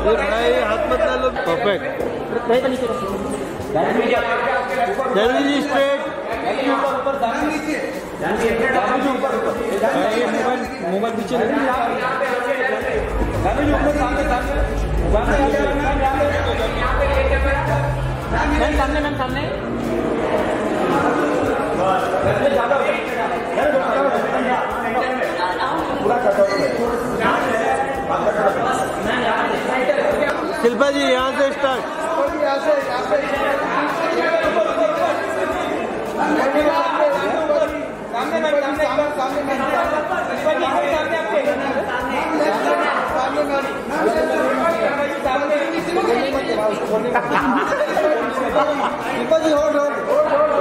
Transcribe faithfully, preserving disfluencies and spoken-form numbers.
भाई हाथ मत ला लो। Perfect. Janvi ji straight. Mobile पीछे सामने मैम सामने। शिल्पा जी यहाँ से स्टार्ट। यहाँ से यहाँ से सामने मैम सामने सामने मैम सामने सामने